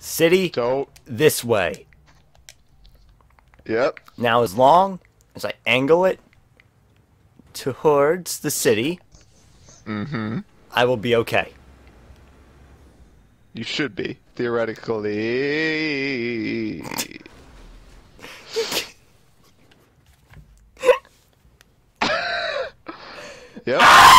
City, Don't. this way. Yep. Now, as long as I angle it towards the city, I will be okay. You should be, theoretically. Yep.